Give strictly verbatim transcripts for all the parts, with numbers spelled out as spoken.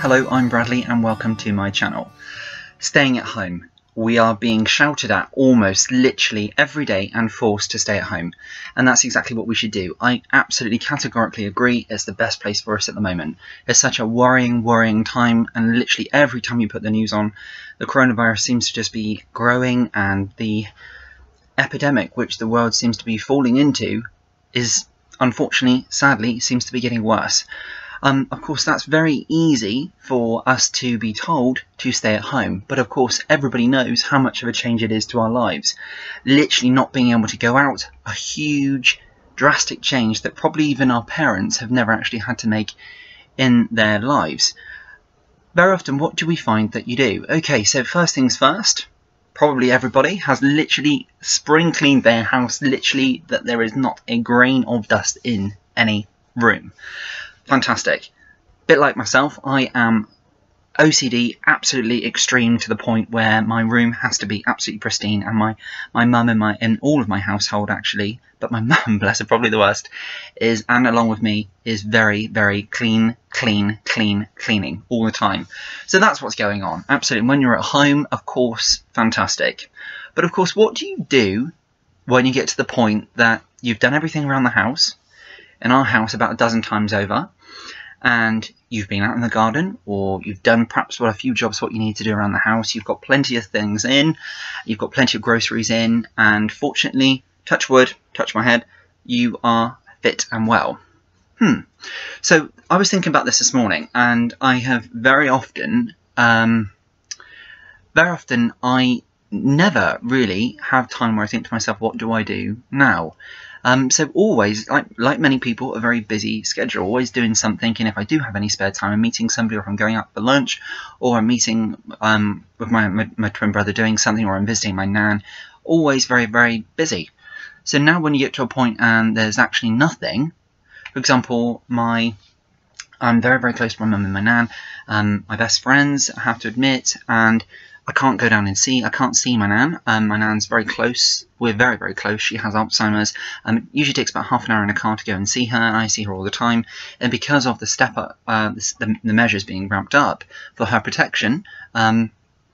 Hello, I'm Bradley and welcome to my channel. Staying at home. We are being shouted at almost literally every day and forced to stay at home, and that's exactly what we should do. I absolutely categorically agree it's the best place for us at the moment. It's such a worrying, worrying time, and literally every time you put the news on, the coronavirus seems to just be growing, and the epidemic which the world seems to be falling into is, unfortunately, sadly, seems to be getting worse. Um, of course, that's very easy for us to be told to stay at home, but of course everybody knows how much of a change it is to our lives. Literally not being able to go out, a huge, drastic change that probably even our parents have never actually had to make in their lives. Very often, what do we find that you do? Okay, so first things first, probably everybody has literally spring cleaned their house, literally that there is not a grain of dust in any room. Fantastic. Bit like myself, I am O C D absolutely extreme to the point where my room has to be absolutely pristine, and my my mum and my and all of my household actually, but my mum, bless her, probably the worst, is, and along with me, is very very clean, clean, clean, cleaning all the time. So that's what's going on. Absolutely. When you're at home, of course, fantastic. But of course, what do you do when you get to the point that you've done everything around the house? In our house, about a dozen times over, and you've been out in the garden, or you've done perhaps what a few jobs what you need to do around the house. You've got plenty of things in, you've got plenty of groceries in, and fortunately, touch wood, touch my head, you are fit and well. Hmm. So I was thinking about this this morning, and I have very often, um, very often I never really have time where I think to myself, what do I do now? Um, so always, like, like many people, a very busy schedule, always doing something, and if I do have any spare time, I'm meeting somebody, or if I'm going out for lunch, or I'm meeting um, with my, my, my twin brother doing something, or I'm visiting my nan, always very, very busy. So now when you get to a point and there's actually nothing, for example, my I'm very, very close to my mum and my nan, um, my best friends, I have to admit, and I can't go down and see, I can't see my nan. Um, my nan's very close, we're very, very close, she has Alzheimer's. Um, it usually takes about half an hour in a car to go and see her, and I see her all the time. And because of the step up, uh, the, the measures being ramped up for her protection, um,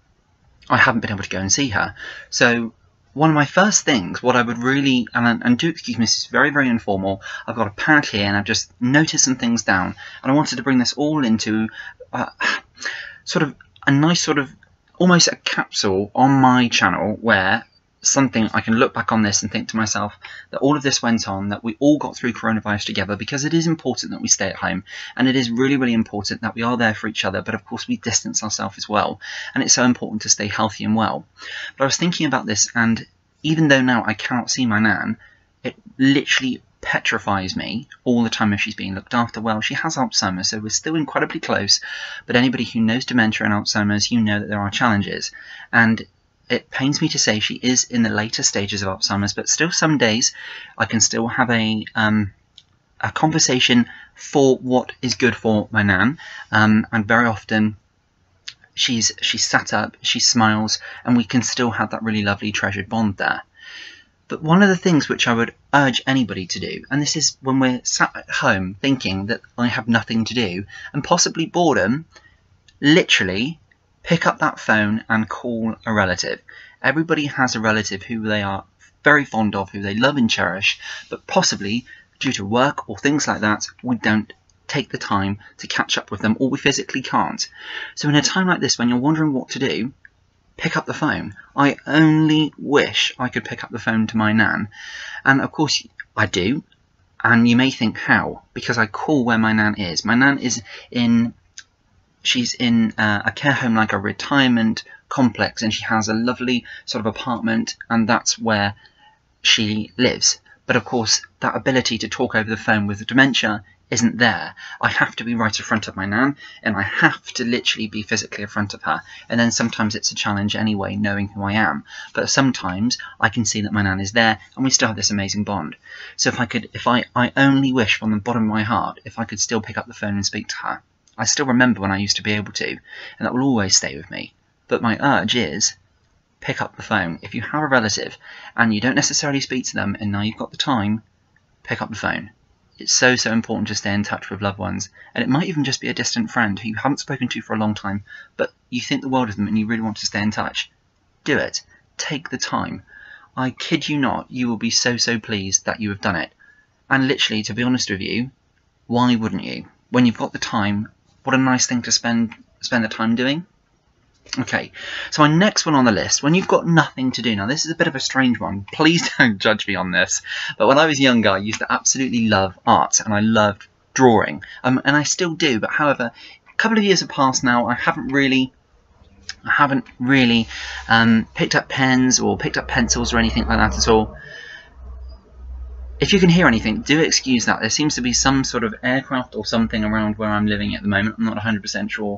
I haven't been able to go and see her. So one of my first things, what I would really, and, and do excuse me, this is very, very informal, I've got a pad here and I've just noticed some things down, and I wanted to bring this all into uh, sort of a nice sort of, almost a capsule on my channel, where something I can look back on this and think to myself that all of this went on, that we all got through coronavirus together, because it is important that we stay at home, and it is really, really important that we are there for each other, but of course we distance ourselves as well, and it's so important to stay healthy and well. But I was thinking about this, and even though now I cannot see my nan, it literally petrifies me all the time if she's being looked after well. She has Alzheimer's, so we're still incredibly close, but anybody who knows dementia and Alzheimer's, you know that there are challenges, and it pains me to say she is in the later stages of Alzheimer's, but still some days I can still have a um, a conversation for what is good for my nan, um, and very often she's she's sat up, she smiles, and we can still have that really lovely treasured bond there. But one of the things which I would urge anybody to do, and this is when we're sat at home thinking that I have nothing to do, and possibly boredom, literally pick up that phone and call a relative. Everybody has a relative who they are very fond of, who they love and cherish, but possibly due to work or things like that, we don't take the time to catch up with them, or we physically can't. So in a time like this, when you're wondering what to do, pick up the phone. I only wish I could pick up the phone to my nan. And of course I do. And you may think, how? Because I call where my nan is. My nan is in, she's in uh, a care home, like a retirement complex, and she has a lovely sort of apartment, and that's where she lives. But of course, that ability to talk over the phone with dementia isn't there. I have to be right in front of my nan, and I have to literally be physically in front of her. And then sometimes it's a challenge anyway, knowing who I am. But sometimes I can see that my nan is there, and we still have this amazing bond. So if I could, if I, I only wish from the bottom of my heart, if I could still pick up the phone and speak to her. I still remember when I used to be able to, and that will always stay with me. But my urge is, pick up the phone. If you have a relative, and you don't necessarily speak to them, and now you've got the time, pick up the phone. It's so, so important to stay in touch with loved ones. And it might even just be a distant friend who you haven't spoken to for a long time, but you think the world of them and you really want to stay in touch. Do it. Take the time. I kid you not, you will be so, so pleased that you have done it. And literally, to be honest with you, why wouldn't you? When you've got the time, what a nice thing to spend spend the time doing. Okay, so my next one on the list, when you've got nothing to do. Now, this is a bit of a strange one. Please don't judge me on this. But when I was younger, I used to absolutely love art, and I loved drawing. Um, and I still do, but however, a couple of years have passed now. I haven't really... I haven't really um, picked up pens or picked up pencils or anything like that at all. If you can hear anything, do excuse that. There seems to be some sort of aircraft or something around where I'm living at the moment. I'm not one hundred percent sure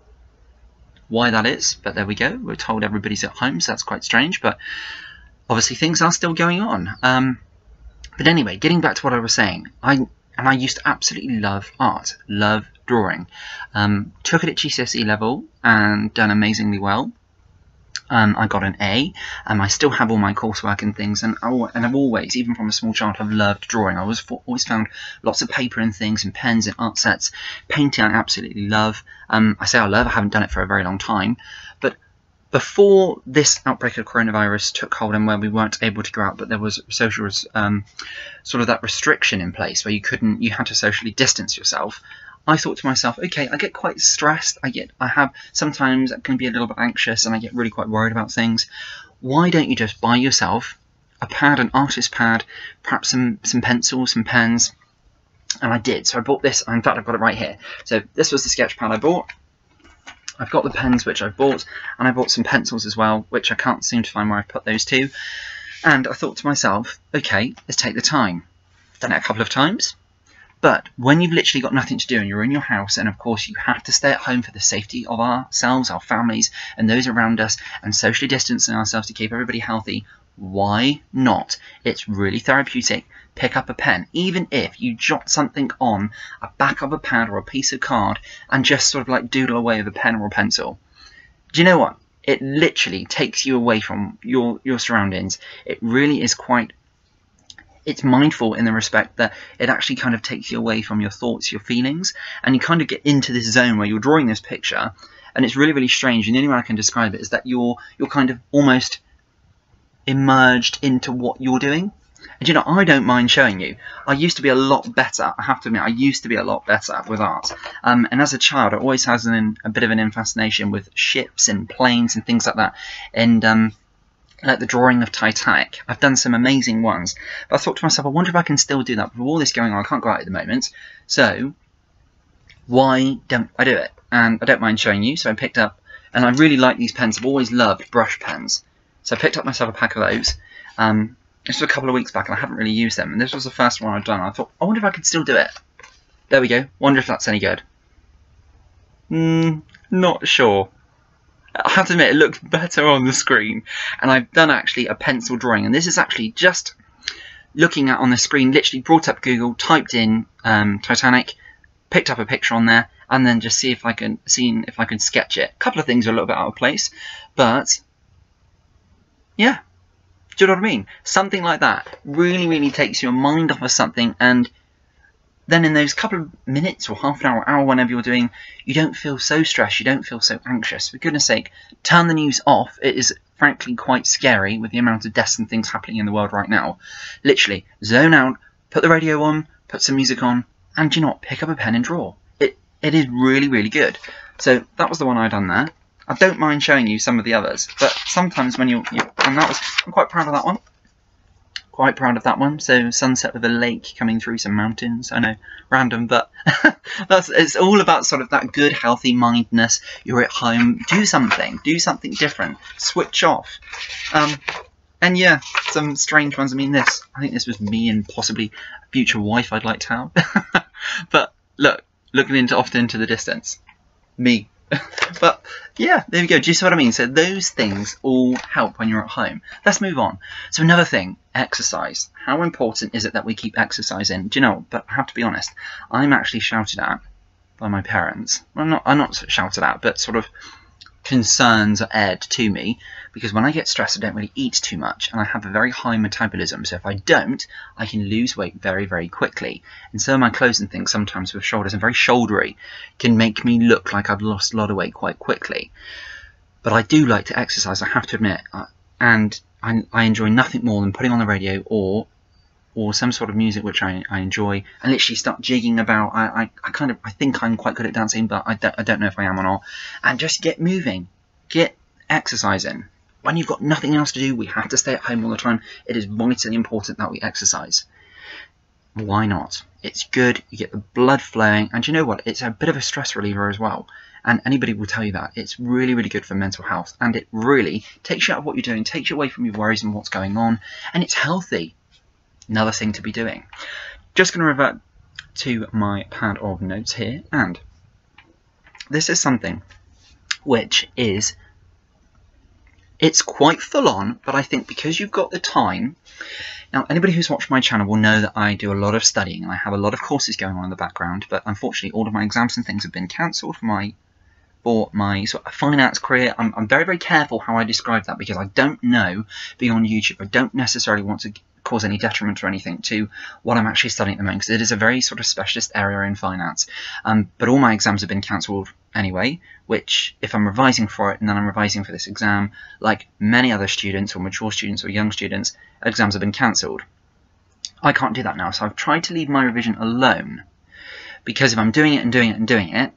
why that is, but there we go. We're told everybody's at home, so that's quite strange, but obviously things are still going on. Um, but anyway, getting back to what I was saying, I and I used to absolutely love art, love drawing. Um, took it at G C S E level and done amazingly well. Um, I got an A, and I still have all my coursework and things, and, I, and I've always, even from a small child, I've loved drawing. I was always found lots of paper and things, and pens and art sets. Painting I absolutely love. Um, I say I love, I haven't done it for a very long time, but before this outbreak of coronavirus took hold and where we weren't able to go out, but there was social, um, sort of that restriction in place where you couldn't, you had to socially distance yourself, I thought to myself, okay, I get quite stressed, I get, I have, sometimes I can be a little bit anxious and I get really quite worried about things. Why don't you just buy yourself a pad, an artist pad, perhaps some, some pencils, some pens, and I did. So I bought this, in fact I've got it right here. So this was the sketch pad I bought. I've got the pens which I've bought, and I bought some pencils as well, which I can't seem to find where I put those to. And I thought to myself, okay, let's take the time. I've done it a couple of times. But when you've literally got nothing to do and you're in your house, and of course you have to stay at home for the safety of ourselves, our families, and those around us, and socially distancing ourselves to keep everybody healthy, why not? It's really therapeutic. Pick up a pen, even if you jot something on a back of a pad or a piece of card and just sort of like doodle away with a pen or a pencil. Do you know what? It literally takes you away from your, your surroundings. It really is quite... It's mindful in the respect that it actually kind of takes you away from your thoughts, your feelings, and you kind of get into this zone where you're drawing this picture, and it's really, really strange. And the only way I can describe it is that you're you're kind of almost immersed into what you're doing. And you know, I don't mind showing you. I used to be a lot better. I have to admit, I used to be a lot better with art. Um, and as a child, I always had an, a bit of an fascination with ships and planes and things like that. And um, like the drawing of Titanic. I've done some amazing ones. But I thought to myself, I wonder if I can still do that. With all this going on, I can't go out at the moment. So why don't I do it? And I don't mind showing you. So I picked up, and I really like these pens. I've always loved brush pens. So I picked up myself a pack of those. Um, this was a couple of weeks back, and I haven't really used them. And this was the first one I've done. I thought, I wonder if I could still do it. There we go. Wonder if that's any good. Hmm, not sure. I have to admit, it looks better on the screen. And I've done actually a pencil drawing. And this is actually just looking at on the screen, literally brought up Google, typed in um, Titanic, picked up a picture on there, and then just see if I can see if I can sketch it. A couple of things are a little bit out of place, but yeah, do you know what I mean? Something like that really, really takes your mind off of something, and then in those couple of minutes or half an hour, hour, whenever you're doing, you don't feel so stressed, you don't feel so anxious. For goodness sake, turn the news off. It is frankly quite scary with the amount of deaths and things happening in the world right now. Literally, zone out, put the radio on, put some music on, and you know what, pick up a pen and draw. It It is really, really good. So that was the one I done there. I don't mind showing you some of the others, but sometimes when you, you and that was, I'm quite proud of that one. Quite proud of that one. So sunset with a lake coming through some mountains. I know, random, but that's it's all about sort of that good, healthy mindedness. You're at home, do something, do something different, switch off. Um, and yeah, some strange ones. I mean, this. I think this was me and possibly a future wife I'd like to have. But look, looking into off into the distance, me. But yeah, there we go. Do you see what I mean? So those things all help when you're at home. Let's move on. So another thing, exercise. How important is it that we keep exercising? Do you know? But I have to be honest. I'm actually shouted at by my parents. Well, I'm not. I'm not shouted at, but sort of concerns are aired to me, because when I get stressed I don't really eat too much, and I have a very high metabolism, so if I don't, I can lose weight very very quickly. And so my clothes and things, sometimes with shoulders and very shouldery, can make me look like I've lost a lot of weight quite quickly. But I do like to exercise, I have to admit, and I, I enjoy nothing more than putting on the radio or or some sort of music which I, I enjoy, and literally start jigging about. I, I, I kind of I think I'm quite good at dancing, but I don't, I don't know if I am or not. And just get moving, get exercising. When you've got nothing else to do, we have to stay at home all the time. It is vitally important that we exercise. Why not? It's good, you get the blood flowing, and you know what? It's a bit of a stress reliever as well. And anybody will tell you that. It's really, really good for mental health, and it really takes you out of what you're doing, takes you away from your worries and what's going on, and it's healthy. Another thing to be doing. Just going to revert to my pad of notes here, and this is something which is, it's quite full on, but I think because you've got the time. Now, anybody who's watched my channel will know that I do a lot of studying, and I have a lot of courses going on in the background, but unfortunately all of my exams and things have been cancelled for my for my sort of finance career. I'm, I'm very, very careful how I describe that, because I don't know, being on YouTube, I don't necessarily want to cause any detriment or anything to what I'm actually studying at the moment, because it is a very sort of specialist area in finance. Um, but all my exams have been cancelled anyway, which if I'm revising for it and then I'm revising for this exam, like many other students or mature students or young students, exams have been cancelled. I can't do that now, so I've tried to leave my revision alone, because if I'm doing it and doing it and doing it,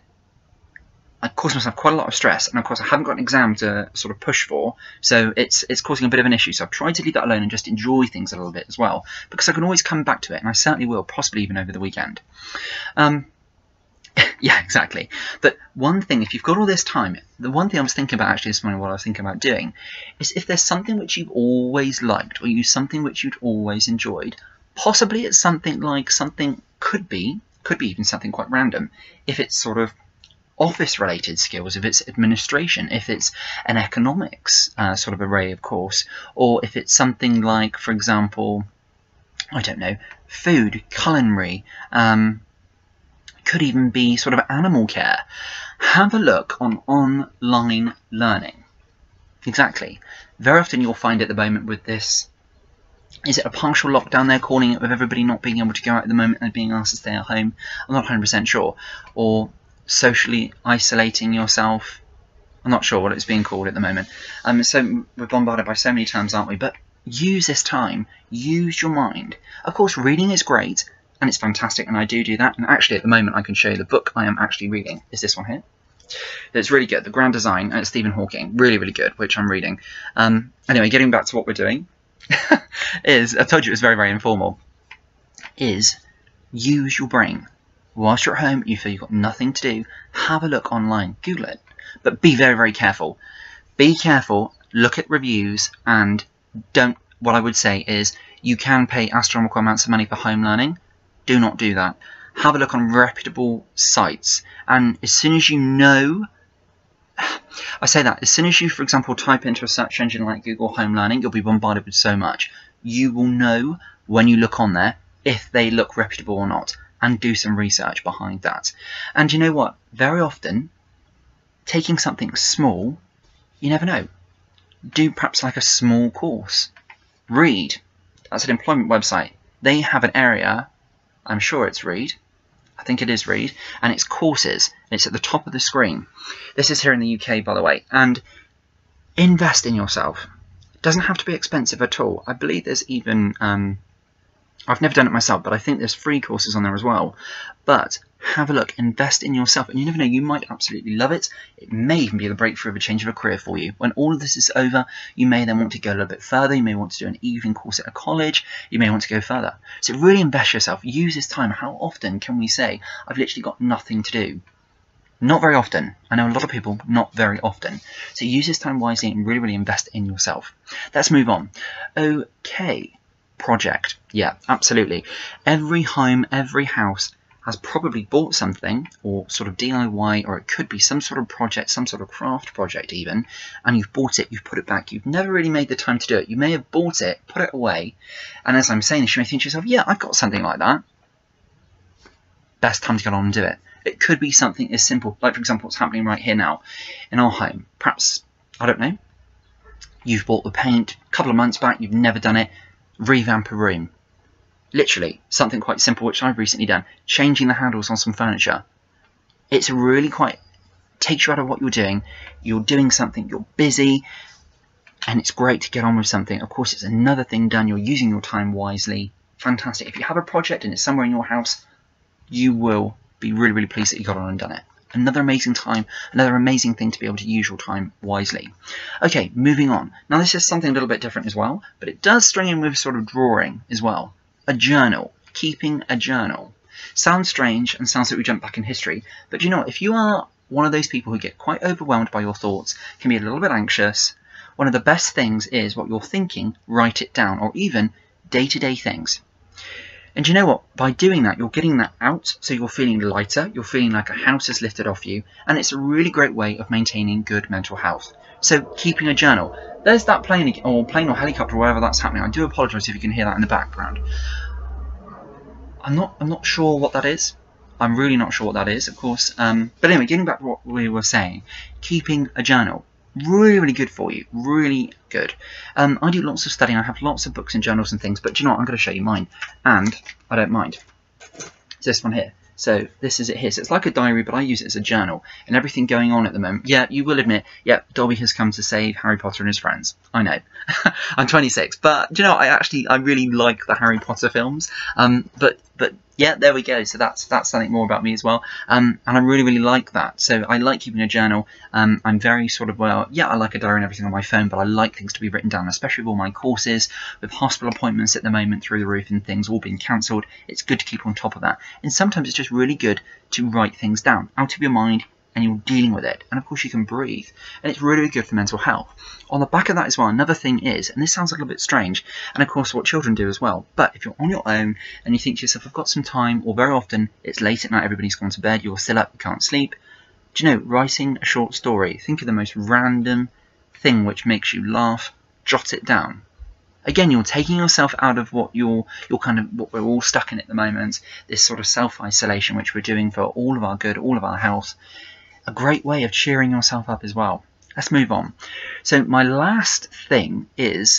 I cause myself quite a lot of stress, and of course I haven't got an exam to sort of push for, so it's it's causing a bit of an issue. So I've tried to leave that alone and just enjoy things a little bit as well, because I can always come back to it, and I certainly will, possibly even over the weekend. Um, yeah, exactly. But one thing, if you've got all this time, the one thing I was thinking about actually this morning, what I was thinking about doing, is if there's something which you've always liked, or you something which you'd always enjoyed, possibly it's something like something could be, could be even something quite random, if it's sort of office related skills, if it's administration, if it's an economics uh, sort of array of course, or if it's something like, for example, I don't know, food, culinary, um, could even be sort of animal care. Have a look on online learning. Exactly. Very often you'll find at the moment with this, is it a partial lockdown they're calling it, with everybody not being able to go out at the moment and being asked to stay at home? I'm not one hundred percent sure. Or socially isolating yourself. I'm not sure what it's being called at the moment. Um, so we're bombarded by so many terms, aren't we? But use this time. Use your mind. Of course, reading is great, and it's fantastic, and I do do that. And actually, at the moment, I can show you the book I am actually reading. Is this one here? It's really good. The Grand Design, and it's Stephen Hawking. Really, really good, which I'm reading. Um, anyway, getting back to what we're doing, is, I told you it was very, very informal, is use your brain. Whilst you're at home, you feel you've got nothing to do, have a look online, Google it. But be very, very careful. Be careful, look at reviews, and don't, what I would say is, you can pay astronomical amounts of money for home learning. Do not do that. Have a look on reputable sites, and as soon as you know, I say that, as soon as you, for example, type into a search engine like Google Home Learning, you'll be bombarded with so much. You will know when you look on there if they look reputable or not, and do some research behind that. And you know what? Very often, taking something small, you never know. Do perhaps like a small course. Reed, that's an employment website. They have an area, I'm sure it's Reed, I think it is Reed, and it's courses. It's at the top of the screen. This is here in the U K, by the way. And invest in yourself. It doesn't have to be expensive at all. I believe there's even... Um, I've never done it myself, but I think there's free courses on there as well. But have a look, invest in yourself, and you never know, you might absolutely love it. It may even be the breakthrough of a change of a career for you. When all of this is over, you may then want to go a little bit further. You may want to do an evening course at a college. You may want to go further. So really invest yourself. Use this time. How often can we say, I've literally got nothing to do? Not very often. I know a lot of people, not very often. So use this time wisely and really, really invest in yourself. Let's move on. Okay. Project. Yeah, absolutely. Every home, every house has probably bought something, or sort of D I Y, or it could be some sort of project, some sort of craft project even, and you've bought it, you've put it back, you've never really made the time to do it. You may have bought it, put it away, and as I'm saying this, you may think to yourself, yeah, I've got something like that. Best time to get on and do it. It could be something as simple, like for example what's happening right here now in our home. Perhaps, I don't know, you've bought the paint a couple of months back, you've never done it, revamp a room. Literally, something quite simple which I've recently done, changing the handles on some furniture. It's really quite, takes you out of what you're doing, you're doing something, you're busy, and it's great to get on with something. Of course, it's another thing done, you're using your time wisely. Fantastic. If you have a project and it's somewhere in your house, you will be really, really pleased that you got on and done it. Another amazing time, another amazing thing to be able to use your time wisely. Okay, moving on. Now this is something a little bit different as well, but it does string in with sort of drawing as well. A journal. Keeping a journal. Sounds strange and sounds like we jump back in history, but you know what? If you are one of those people who get quite overwhelmed by your thoughts, can be a little bit anxious, one of the best things is what you're thinking, write it down, or even day-to-day things. And you know what? By doing that, you're getting that out, so you're feeling lighter, you're feeling like a house is lifted off you, and it's a really great way of maintaining good mental health. So, keeping a journal. There's that plane, or plane or helicopter, or wherever that's happening. I do apologise if you can hear that in the background. I'm not, I'm not sure what that is. I'm really not sure what that is, of course. Um, but anyway, getting back to what we were saying, keeping a journal. Really, really good for you. Really good. Um, I do lots of studying. I have lots of books and journals and things. But do you know what? I'm going to show you mine. And I don't mind. It's this one here. So this is it here. So it's like a diary, but I use it as a journal. And everything going on at the moment. Yeah, you will admit, yeah, Dobby has come to save Harry Potter and his friends. I know. I'm twenty-six. But do you know, I actually, I really like the Harry Potter films. Um, but, but yeah, there we go. So that's that's something more about me as well. Um, and I really, really like that. So I like keeping a journal. Um, I'm very sort of, well, yeah, I like a diary and everything on my phone, but I like things to be written down, especially with all my courses, with hospital appointments at the moment through the roof and things all being cancelled. It's good to keep on top of that. And sometimes it's just really good to write things down out of your mind, and you're dealing with it. And of course you can breathe. And it's really, really good for mental health. On the back of that as well, another thing is, and this sounds a little bit strange, and of course what children do as well, but if you're on your own and you think to yourself, I've got some time, or very often it's late at night, everybody's gone to bed, you're still up, you can't sleep, do you know, writing a short story, think of the most random thing which makes you laugh, jot it down. Again, you're taking yourself out of what you're, you're kind of, what we're all stuck in at the moment, this sort of self-isolation which we're doing for all of our good, all of our health. A great way of cheering yourself up as well. Let's move on. So my last thing is,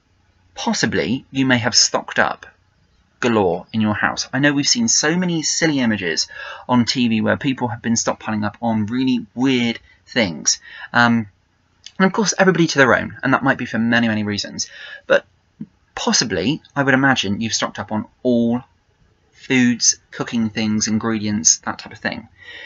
possibly you may have stocked up galore in your house. I know we've seen so many silly images on T V where people have been stockpiling up on really weird things. Um, and of course everybody to their own, and that might be for many, many reasons. But possibly, I would imagine you've stocked up on all foods, cooking things, ingredients, that type of thing.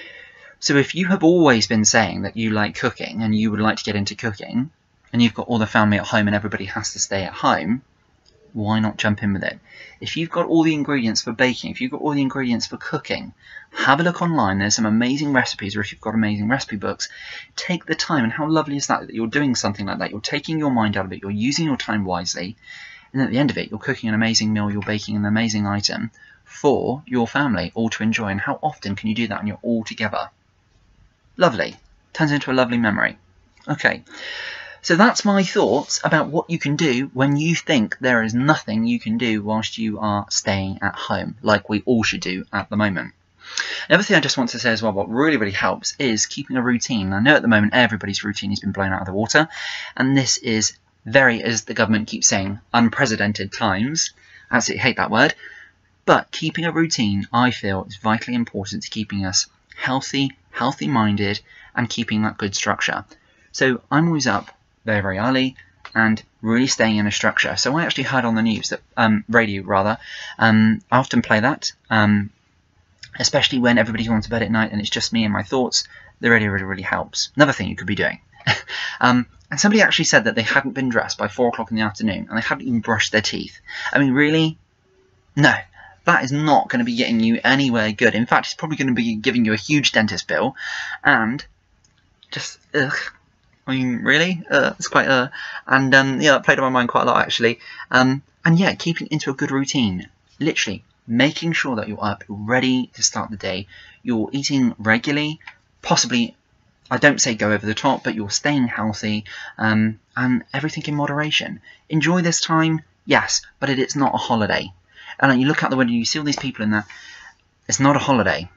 So if you have always been saying that you like cooking and you would like to get into cooking, and you've got all the family at home and everybody has to stay at home, why not jump in with it? If you've got all the ingredients for baking, if you've got all the ingredients for cooking, have a look online. There's some amazing recipes, or if you've got amazing recipe books, take the time. And how lovely is that, that you're doing something like that? You're taking your mind out of it, you're using your time wisely, and at the end of it, you're cooking an amazing meal, you're baking an amazing item for your family all to enjoy. And how often can you do that when you're all together? Lovely. Turns into a lovely memory. Okay, so that's my thoughts about what you can do when you think there is nothing you can do whilst you are staying at home, like we all should do at the moment. Another thing I just want to say as well, what really, really helps is keeping a routine. I know at the moment everybody's routine has been blown out of the water, and this is very, as the government keeps saying, unprecedented times. I absolutely hate that word. But keeping a routine, I feel, is vitally important to keeping us healthy, healthy-minded, and keeping that good structure. So I'm always up very, very early and really staying in a structure. So I actually heard on the news, that um, radio rather, um, I often play that, um, especially when everybody's gone to bed at night and it's just me and my thoughts. The radio really, really helps. Another thing you could be doing. um, and somebody actually said that they hadn't been dressed by four o'clock in the afternoon and they hadn't even brushed their teeth. I mean, really? No. That is not going to be getting you anywhere good. In fact, it's probably going to be giving you a huge dentist bill. And just, ugh. I mean, really? Uh, it's quite, uh. And, um, yeah, that played on my mind quite a lot, actually. Um, and, yeah, keeping into a good routine. Literally, making sure that you're up, you're ready to start the day. You're eating regularly. Possibly, I don't say go over the top, but you're staying healthy. Um, and everything in moderation. Enjoy this time, yes, but it is not a holiday. And you look out the window and you see all these people in there. It's not a holiday.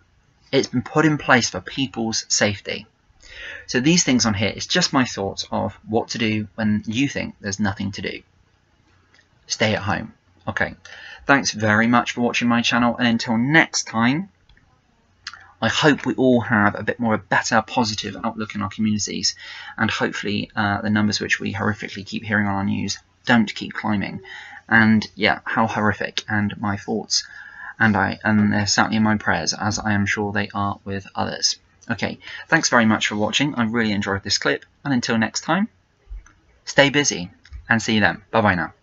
It's been put in place for people's safety. So these things on here is just my thoughts of what to do when you think there's nothing to do. Stay at home. Okay, thanks very much for watching my channel, and until next time, I hope we all have a bit more a better positive outlook in our communities, and hopefully uh, the numbers which we horrifically keep hearing on our news don't keep climbing. And yeah, how horrific, and my thoughts and I and they're certainly in my prayers, as I am sure they are with others. Okay, thanks very much for watching. I really enjoyed this clip, and until next time, stay busy and see you then. Bye bye now.